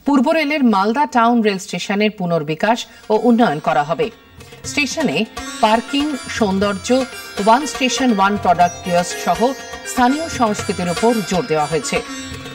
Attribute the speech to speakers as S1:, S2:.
S1: পূর্ব রেলের Malda town rail স্টেশনের পুনর্বিকাশ ও উন্নয়ন করা হবে। স্টেশনে পার্কিং, সৌন্দর্য, one station one product kiosk সহ স্থানীয় সংস্কৃতির উপর জোর দেওয়া হয়েছে।